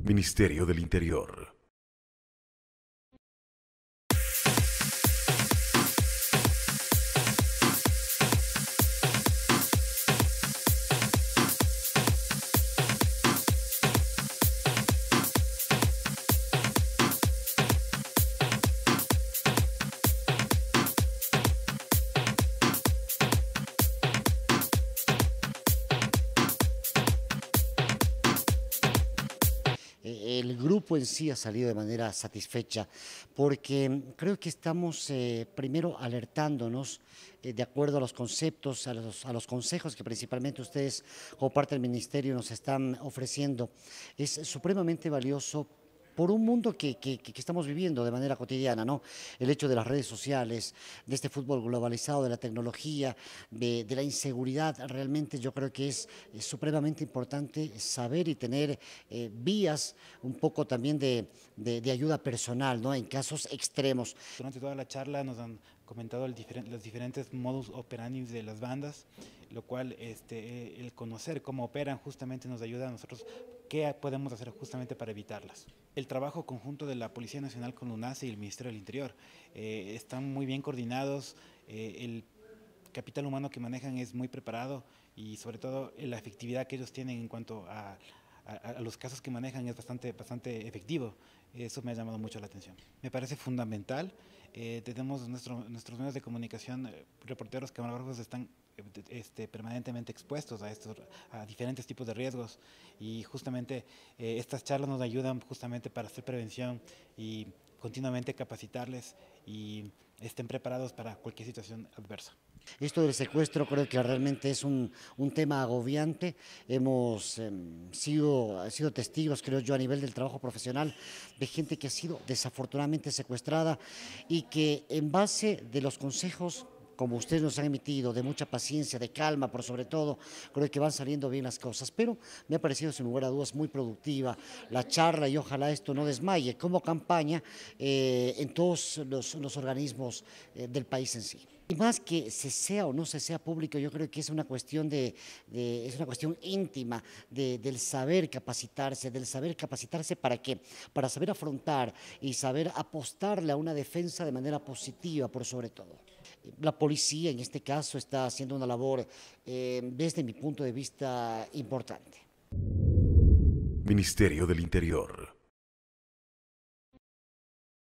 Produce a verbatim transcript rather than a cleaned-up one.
Ministerio del Interior. El grupo en sí ha salido de manera satisfecha porque creo que estamos eh, primero alertándonos eh, de acuerdo a los conceptos, a los, a los consejos que principalmente ustedes como parte del ministerio nos están ofreciendo. Es supremamente valioso por un mundo que, que, que estamos viviendo de manera cotidiana, ¿no? El hecho de las redes sociales, de este fútbol globalizado, de la tecnología, de, de la inseguridad, realmente yo creo que es, es supremamente importante saber y tener eh, vías un poco también de, de, de ayuda personal, ¿no? En casos extremos. Durante toda la charla nos han comentado el diferen, los diferentes modus operandi de las bandas, lo cual este, el conocer cómo operan justamente nos ayuda a nosotros qué podemos hacer justamente para evitarlas. El trabajo conjunto de la Policía Nacional con UNACE y el Ministerio del Interior eh, están muy bien coordinados, eh, el capital humano que manejan es muy preparado y sobre todo la efectividad que ellos tienen en cuanto a, a, a los casos que manejan es bastante, bastante efectivo. Eso me ha llamado mucho la atención. Me parece fundamental. Eh, tenemos nuestro, nuestros medios de comunicación, eh, reporteros, camarógrafos están eh, este, permanentemente expuestos a, estos, a diferentes tipos de riesgos y justamente eh, estas charlas nos ayudan justamente para hacer prevención y continuamente capacitarles y estén preparados para cualquier situación adversa. Esto del secuestro creo que realmente es un, un tema agobiante. Hemos eh, sido, sido testigos, creo yo, a nivel del trabajo profesional, de gente que ha sido desafortunadamente secuestrada y que en base de los consejos, como ustedes nos han emitido, de mucha paciencia, de calma, por sobre todo, creo que van saliendo bien las cosas. Pero me ha parecido, sin lugar a dudas, muy productiva la charla y ojalá esto no desmaye como campaña eh, en todos los, los organismos eh, del país en sí. Y más que se sea o no se sea público, yo creo que es una cuestión de, de es una cuestión íntima de, del saber capacitarse, del saber capacitarse para qué, para saber afrontar y saber apostarle a una defensa de manera positiva, por sobre todo. La policía en este caso está haciendo una labor, eh, desde mi punto de vista, importante. Ministerio del Interior.